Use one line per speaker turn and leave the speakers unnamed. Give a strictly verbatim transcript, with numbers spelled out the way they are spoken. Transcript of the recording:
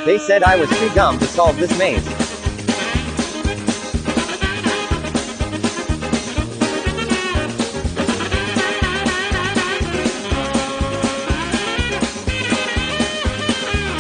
They said I was too dumb to solve this maze.